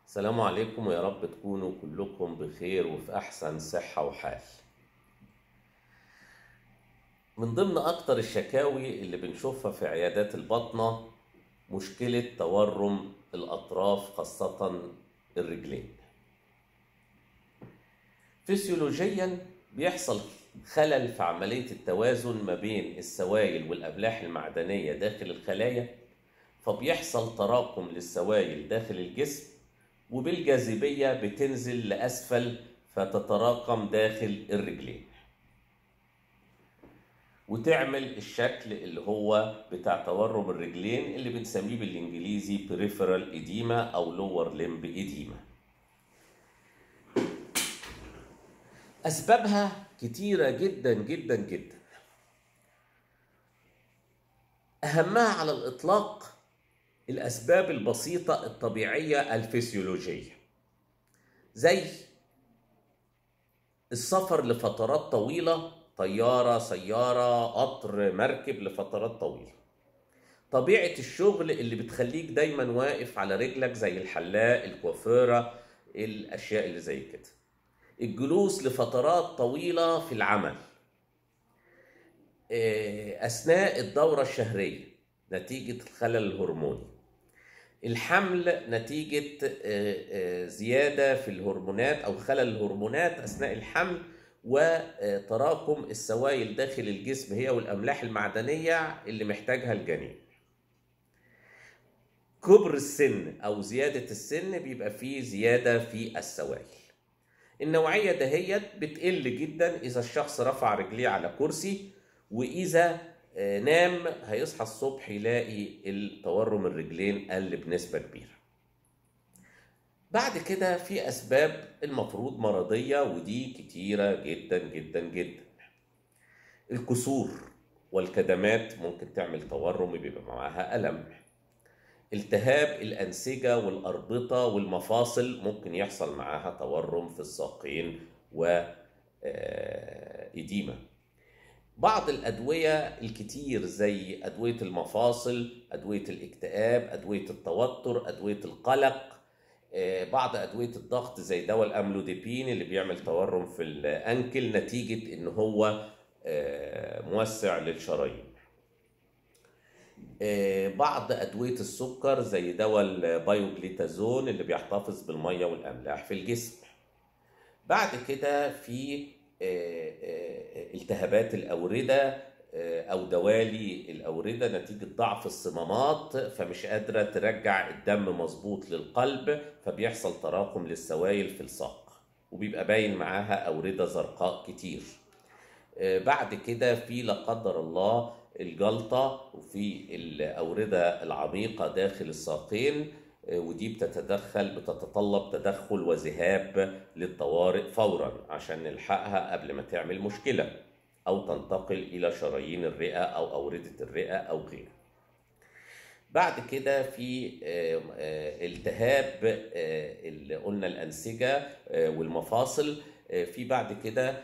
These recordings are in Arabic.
السلام عليكم، ويا رب تكونوا كلكم بخير وفي أحسن صحة وحال. من ضمن أكتر الشكاوي اللي بنشوفها في عيادات الباطنة مشكلة تورم الأطراف، خاصة الرجلين. فسيولوجيا بيحصل خلل في عملية التوازن ما بين السوائل والأملاح المعدنية داخل الخلايا، فبيحصل تراكم للسوائل داخل الجسم، وبالجاذبية بتنزل لأسفل فتتراكم داخل الرجلين وتعمل الشكل اللي هو بتاع تورم الرجلين اللي بنسميه بالإنجليزي peripheral edema أو lower limb edema. أسبابها كتيرة جدا جدا جدا. أهمها على الإطلاق الأسباب البسيطة الطبيعية الفسيولوجية، زي السفر لفترات طويلة، طيارة، سيارة، قطر، مركب لفترات طويلة. طبيعة الشغل اللي بتخليك دايما واقف على رجلك، زي الحلاق، الكوافيرة، الأشياء اللي زي كده. الجلوس لفترات طويلة في العمل، أثناء الدورة الشهرية نتيجة الخلل الهرموني. الحمل نتيجة زيادة في الهرمونات أو خلل الهرمونات أثناء الحمل، وتراكم السوائل داخل الجسم هي والأملاح المعدنية اللي محتاجها الجنين. كبر السن أو زيادة السن بيبقى فيه زيادة في السوائل. النوعية دهيت بتقل جدا إذا الشخص رفع رجليه على كرسي، وإذا نام هيصحى الصبح يلاقي التورم الرجلين قل بنسبة كبيرة. بعد كده في أسباب المفروض مرضية، ودي كتيرة جدا جدا جدا. الكسور والكدمات ممكن تعمل تورم بيبقى معاها ألم. التهاب الأنسجة والأربطة والمفاصل ممكن يحصل معاها تورم في الساقين وإديمة. بعض الأدوية الكتير زي أدوية المفاصل، أدوية الاكتئاب، أدوية التوتر، أدوية القلق، بعض أدوية الضغط زي دواء الأملوديبين اللي بيعمل تورم في الأنكل نتيجة إن هو موسع للشرايين. بعض أدوية السكر زي دواء البايوجليتازون اللي بيحتفظ بالمية والأملاح في الجسم. بعد كده في التهابات الأوردة أو دوالي الأوردة نتيجة ضعف الصمامات، فمش قادرة ترجع الدم مظبوط للقلب، فبيحصل تراكم للسوائل في الساق وبيبقى باين معاها أوردة زرقاء كتير. بعد كده في لا قدر الله الجلطة وفي الأوردة العميقة داخل الساقين، ودي بتتطلب تدخل وذهاب للطوارئ فورا عشان نلحقها قبل ما تعمل مشكلة أو تنتقل إلى شرايين الرئة أو أوردة الرئة أو غيره. بعد كده في التهاب اللي قلنا الأنسجة والمفاصل. في بعد كده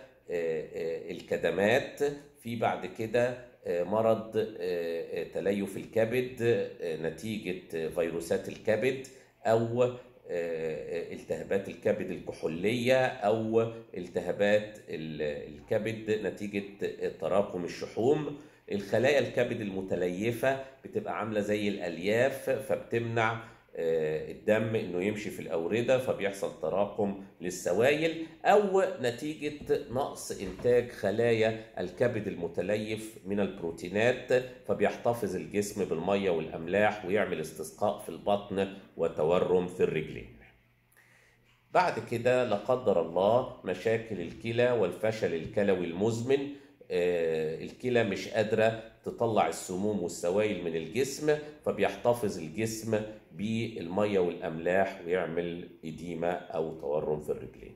الكدمات. في بعد كده مرض تليف الكبد نتيجة فيروسات الكبد، أو التهابات الكبد الكحولية، أو التهابات الكبد نتيجة تراكم الشحوم. الخلايا الكبد المتليفة بتبقى عاملة زي الألياف، فبتمنع الدم انه يمشي في الأوردة، فبيحصل تراكم للسوائل، او نتيجة نقص انتاج خلايا الكبد المتليف من البروتينات، فبيحتفظ الجسم بالمية والأملاح ويعمل استسقاء في البطن وتورم في الرجلين. بعد كده لا قدر الله مشاكل الكلى والفشل الكلوي المزمن. الكلى مش قادرة تطلع السموم والسوائل من الجسم، فبيحتفظ الجسم بالمية والأملاح ويعمل إديمة أو تورم في الرجلين.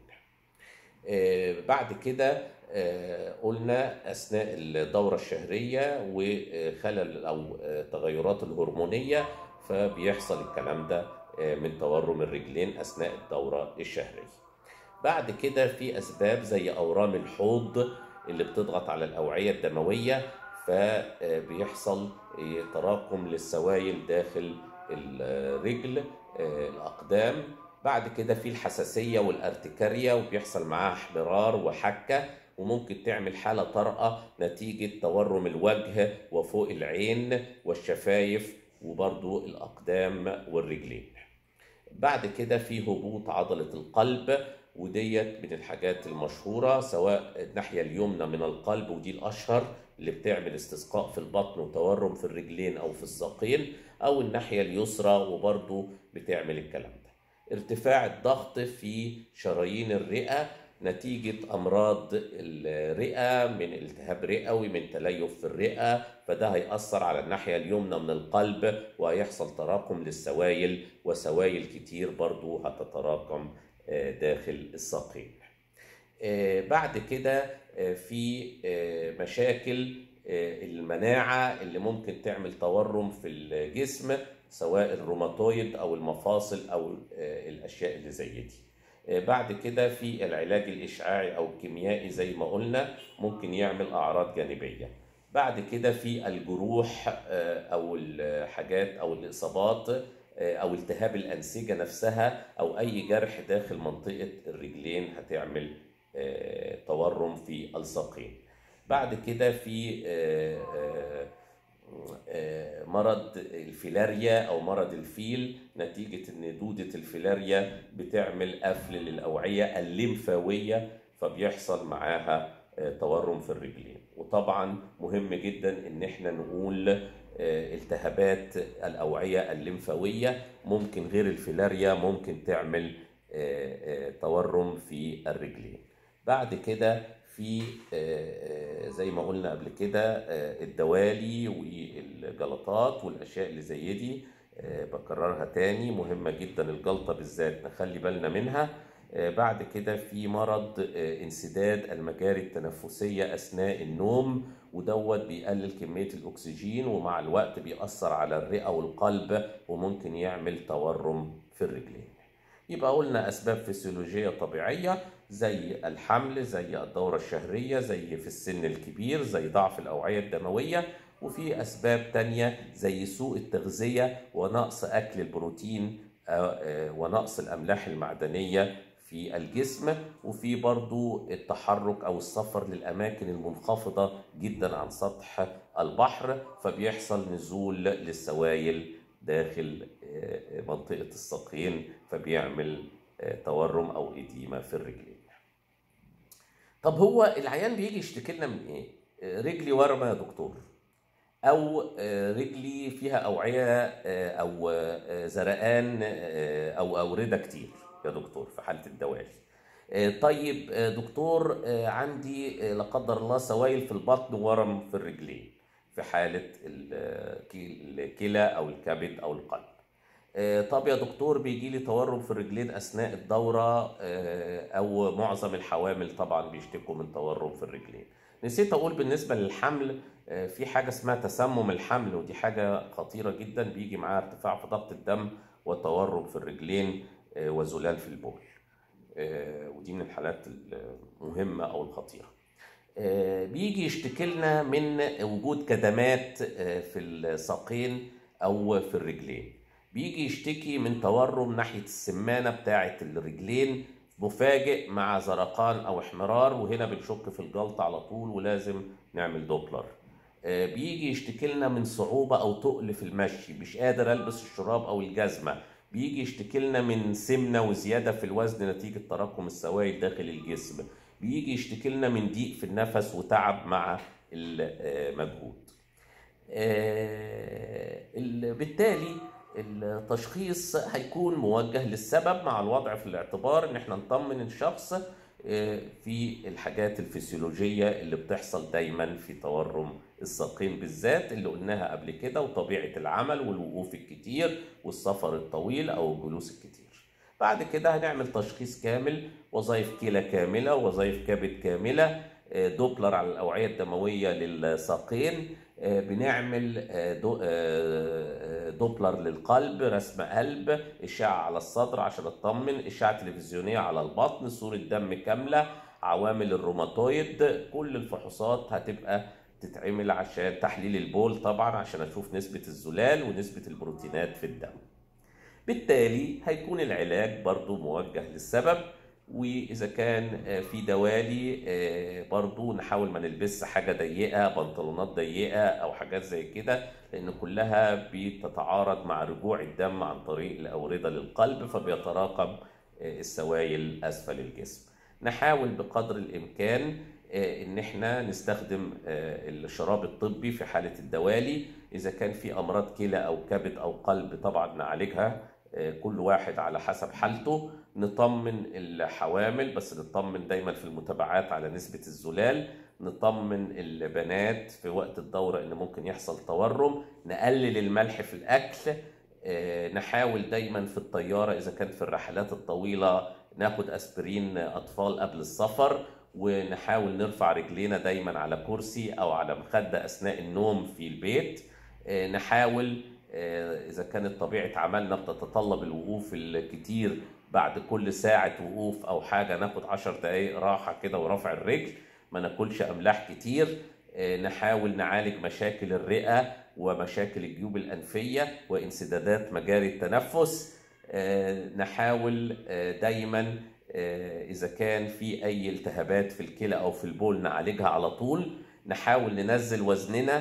بعد كده قلنا أثناء الدورة الشهرية وخلل أو تغيرات الهرمونية، فبيحصل الكلام ده من تورم الرجلين أثناء الدورة الشهرية. بعد كده في أسباب زي أورام الحوض اللي بتضغط على الأوعية الدموية، فبيحصل تراكم للسوائل داخل الرجل، الأقدام، بعد كده في الحساسية والارتكارية، وبيحصل معاها احمرار وحكة، وممكن تعمل حالة طارئة نتيجة تورم الوجه وفوق العين والشفايف وبرضو الأقدام والرجلين. بعد كده في هبوط عضلة القلب، وديت من الحاجات المشهورة، سواء الناحية اليمنى من القلب ودي الأشهر اللي بتعمل استسقاء في البطن وتورم في الرجلين أو في الساقين، أو الناحية اليسرى وبرضو بتعمل الكلام ده. ارتفاع الضغط في شرايين الرئة نتيجة أمراض الرئة، من التهاب رئوي، من تليف في الرئة، فده هيأثر على الناحية اليمنى من القلب، وهيحصل تراكم للسوائل، وسوائل كتير برضو هتتراكم داخل الساقين. بعد كده في مشاكل المناعة اللي ممكن تعمل تورم في الجسم، سواء الروماتويد أو المفاصل أو الأشياء اللي زي دي. بعد كده في العلاج الإشعاعي أو الكيميائي زي ما قلنا ممكن يعمل أعراض جانبية. بعد كده في الجروح أو الحاجات أو الإصابات أو التهاب الأنسجة نفسها، أو أي جرح داخل منطقة الرجلين هتعمل تورم في الساقين. بعد كده في مرض الفيلاريا أو مرض الفيل، نتيجة إن دودة الفيلاريا بتعمل قفل للأوعية الليمفاوية، فبيحصل معاها تورم في الرجلين. وطبعا مهم جدا إن احنا نقول التهابات الأوعية الليمفاوية ممكن غير الفيلاريا ممكن تعمل تورم في الرجلين. بعد كده في زي ما قلنا قبل كده الدوالي والجلطات والأشياء اللي زي دي، بكررها تاني، مهمة جدا الجلطة بالذات نخلي بالنا منها. بعد كده في مرض انسداد المجاري التنفسية أثناء النوم، ودوت بيقلل كمية الأكسجين، ومع الوقت بيأثر على الرئة والقلب، وممكن يعمل تورم في الرجلين. يبقى قلنا أسباب فسيولوجية طبيعية زي الحمل، زي الدورة الشهرية، زي في السن الكبير، زي ضعف الأوعية الدموية. وفي أسباب تانية زي سوء التغذية ونقص أكل البروتين ونقص الأملاح المعدنية في الجسم. وفي برضو التحرك أو السفر للأماكن المنخفضة جدا عن سطح البحر، فبيحصل نزول للسوائل داخل منطقة الساقين، فبيعمل تورم أو إديمة في الرجلين. طب هو العيان بيجي يشتكي لنا من إيه؟ رجلي ورمة يا دكتور، أو رجلي فيها أوعية أو زرقان أو أوردة كتير يا دكتور في حالة الدوالي. طيب دكتور عندي لا قدر الله سوائل في البطن وورم في الرجلين في حالة الكلى أو الكبد أو القلب. طب يا دكتور بيجي لي تورم في الرجلين أثناء الدورة، أو معظم الحوامل طبعا بيشتكوا من تورم في الرجلين. نسيت أقول بالنسبة للحمل في حاجة اسمها تسمم الحمل، ودي حاجة خطيرة جدا، بيجي معاها ارتفاع في ضغط الدم وتورم في الرجلين وزلال في البول، ودي من الحالات المهمة أو الخطيرة. بيجي يشتكي لنا من وجود كدمات في الساقين أو في الرجلين. بيجي يشتكي من تورم ناحية السمانة بتاعة الرجلين مفاجئ مع زرقان أو احمرار، وهنا بنشك في الجلطة على طول ولازم نعمل دوبلر. بيجي يشتكي لنا من صعوبة أو تقل في المشي، مش قادر ألبس الشراب أو الجزمة. بيجي يشتكي لنا من سمنة وزيادة في الوزن نتيجة تراكم السوائل داخل الجسم. بيجي يشتكي لنا من ضيق في النفس وتعب مع المجهود. بالتالي التشخيص هيكون موجه للسبب مع الوضع في الاعتبار ان احنا نطمن الشخص في الحاجات الفسيولوجية اللي بتحصل دايما في تورم الساقين بالذات اللي قلناها قبل كده، وطبيعة العمل والوقوف الكتير والسفر الطويل او الجلوس الكتير. بعد كده هنعمل تشخيص كامل، وظائف كلى كاملة وظائف كبد كاملة، دوبلر على الأوعية الدموية للساقين، بنعمل دوبلر للقلب، رسم قلب، إشعة على الصدر عشان اطمن، إشعة تلفزيونية على البطن، صورة دم كاملة، عوامل الروماتويد. كل الفحوصات هتبقى تتعمل عشان تحليل البول طبعا عشان اشوف نسبة الزلال ونسبة البروتينات في الدم. بالتالي هيكون العلاج برضو موجه للسبب. وإذا كان في دوالي برضو نحاول ما نلبس حاجة ضيقة، بنطلونات ضيقة أو حاجات زي كده، لأن كلها بتتعارض مع رجوع الدم عن طريق الأوردة للقلب، فبيتراكم السوائل أسفل الجسم. نحاول بقدر الإمكان إن احنا نستخدم الشراب الطبي في حالة الدوالي. إذا كان في أمراض كلى أو كبد أو قلب طبعا نعالجها كل واحد على حسب حالته. نطمن الحوامل، بس نطمن دايما في المتابعات على نسبة الزلال. نطمن البنات في وقت الدورة إن ممكن يحصل تورم. نقلل الملح في الأكل. نحاول دايما في الطيارة إذا كانت في الرحلات الطويلة ناخد أسبرين أطفال قبل السفر. ونحاول نرفع رجلينا دايما على كرسي أو على مخدة أثناء النوم في البيت. نحاول إذا كانت طبيعة عملنا بتتطلب الوقوف الكتير، بعد كل ساعة وقوف أو حاجة ناخد 10 دقايق راحة كده ورفع الرجل. ما ناكلش أملاح كتير. نحاول نعالج مشاكل الرئة ومشاكل الجيوب الأنفية وانسدادات مجاري التنفس. نحاول دايما إذا كان في أي التهابات في الكلى أو في البول نعالجها على طول. نحاول ننزل وزننا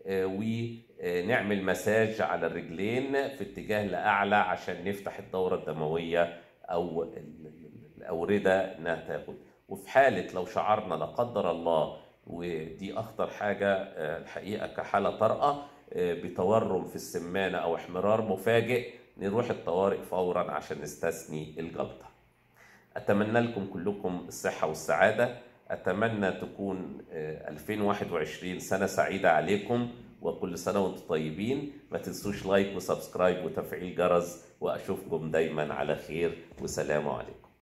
ونعمل مساج على الرجلين في اتجاه لأعلى عشان نفتح الدورة الدموية أو الأوردة إنها تاخد. وفي حالة لو شعرنا لا قدر الله، ودي أخطر حاجة الحقيقة كحالة طارئة، بتورم في السمانة أو احمرار مفاجئ، نروح الطوارئ فورا عشان نستثني الجلطة. أتمنى لكم كلكم الصحة والسعادة. أتمنى تكون 2021 سنة سعيدة عليكم، وكل سنة وانتم طيبين. ما تنسوش لايك وسبسكرايب وتفعيل جرس، وأشوفكم دايما على خير، وسلام عليكم.